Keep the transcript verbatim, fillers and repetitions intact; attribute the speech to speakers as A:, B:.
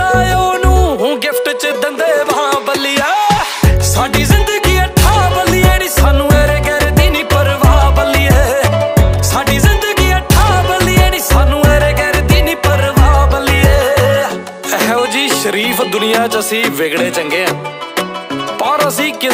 A: ਉਹਨੂੰ ਗਿਫਟ ਚ ਦਿੰਦੇ ਵਾਂ ਬੱਲੀਆ। ਸਾਡੀ ਜ਼ਿੰਦਗੀ ਅੱਠਾ ਬੱਲੀਏ ਨੀ ਸਾਨੂੰ ਇਹਰੇ ਗੈਰੇ ਦੀ ਨੀ ਪਰਵਾਹ ਬੱਲੀਏ। ਸਾਡੀ ਜ਼ਿੰਦਗੀ ਅੱਠਾ ਬੱਲੀਏ ਨੀ ਸਾਨੂੰ ਇਹਰੇ ਗੈਰੇ ਦੀ ਨੀ ਪਰਵਾਹ ਬੱਲੀਏ। ਇਹੋ ਜੀ ਸ਼ਰੀਫ ਦੁਨੀਆ ਚ ਅਸੀਂ ਵਿਗੜੇ ਚੰਗੇ ਆ, ਪਰ ਅਸੀਂ